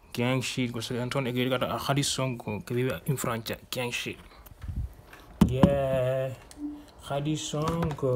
gang shit, questo canzone che riguarda a Hadi Sonko che vive in Francia, gang shit. Yeah, Hadi Sonko.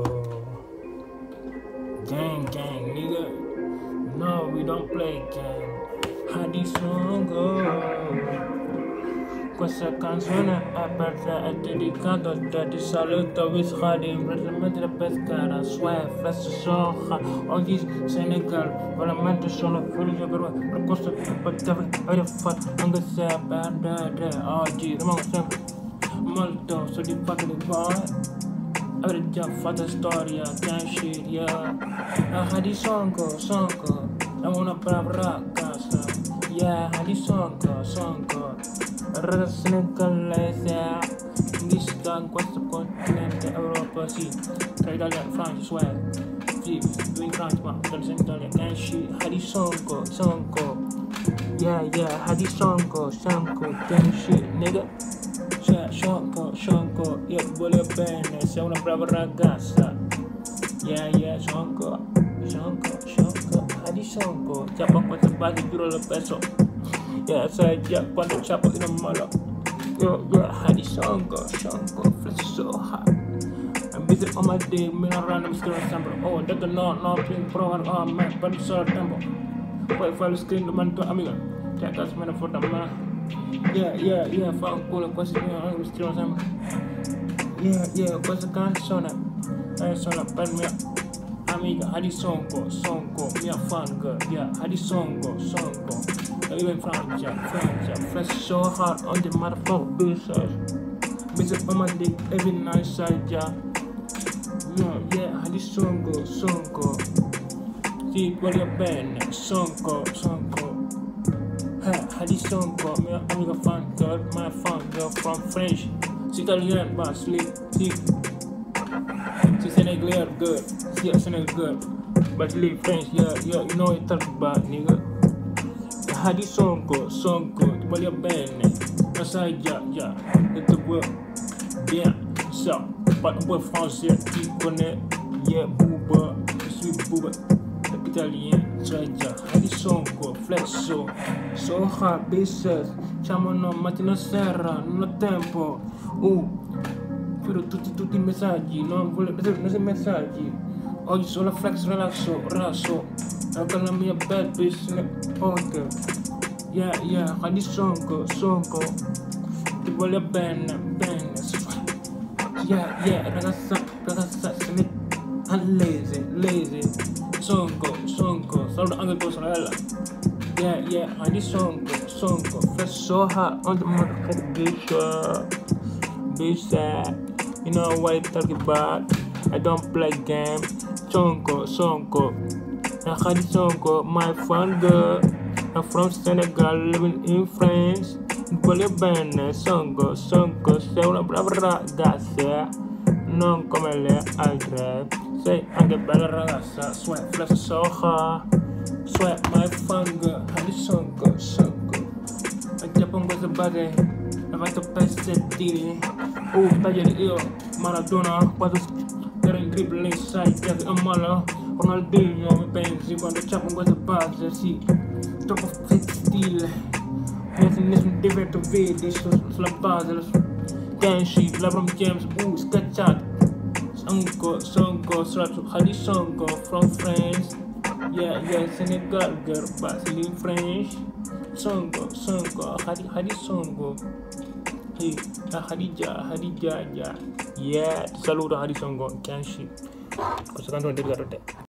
Gang, nigga. No, we don't play gang. Hadi Sonko. Questa canzone è per te, è dedicata a te, ti saluto with Hadi, veramente da pescara, swag, flash soja, oggi Senegal, veramente sono felice per questo potete avere fatto, anche se perdete, oggi rimango sempre molto soddisfatto di voi, avete già fatto storia, gang shit, yeah, Hadi Sonko, è una brava ragazza, yeah, Hadi Sonko. Ragazzi senegalese che sta in questo continente Europa, sì, tra Italia e Francia, sì, in Francia, ma tra Italia, gang shit, Hadi Sonko, yeah, Hadi Sonko, gang shit, nigga, Sonko, io voglio bene, sei una brava ragazza, yeah, Sonko, Hadi Sonko, ciao, questa base giuro l'ho perso. Yeah, sai già quando ciapo in un malo. Yeah, Hadi Sonko, flash so hot. I'm busy on my day, me around, I'm still sempre. Oh, that no, playing pro, man, but it's all tempo. Poi fai lo screen, domani tua amiga. Cioè, cazzo me ne fotta, ma. Yeah, fa un culo, questo è un still sempre. Yeah, questa canzone sono per mia amiga Hadi Sonko, mia fan girl. Yeah, Hadi Sonko. I live in Francia, flash so hard on the motherfucker bitches. Busy on my dick every night, side, yeah. Hadi Sonko. Sì, voglio bene, Sonko. Hadi Sonko, mia amica fan girl, my fan girl from French. She's Italian, but sleep, she's Senegal girl, Senegal girl, but sleep French, yeah, you know what you talk about, nigga. Hadi Sonko, ti voglio bene, ma sai già, detto bien, ça, pas un peu français, tu connais, yeah, booba, je suis booba, italien, sai già, Hadi Sonko, flexo, so hard, business, chiamano mattina sera, non ho tempo, chiudo tutti i messaggi, non sei messaggi, oggi solo flex, raso, anche la mia bad business, ok. Yeah, Hadi Sonko, ti voglio bene, yeah, ragazza, senegalese, Sonko, saluto anche tua sorella, yeah, Hadi Sonko, flash so hot on the motherfucker bitch, you know what I talk about, I don't play game, Sonko, Hadi Sonko, my fan girl. I'm from Senegal, living in France. Voglio bene, Sonko, sei una brava ragazza, non come le altre. Sei anche bella ragazza, swag, flash soja, swag, my fan girl, Hadi Sonko. E già con queste base, ho fatto pezzettini. Tagliali io, Maradona, quando ero in dribbling, sai, già che ammalo. Ronaldinho, mi pensi, quando c'è con queste base, sì. Troppo stile, nessun diverto vedi sulla base, gang shit, LeBron James, scacciato, Sonko, Hadi Sonko, from France, yeah, Senegal girl, but in French, Sonko, Hadi Sonko, hey, Hadija, yeah, saluto Hadi Sonko, gang shit, questo canto è dedicato a te.